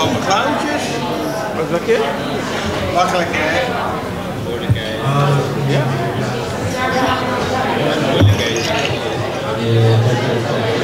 Allemaal clowntjes. Wat wil je? Makkelijk, hè? Ja? Yeah.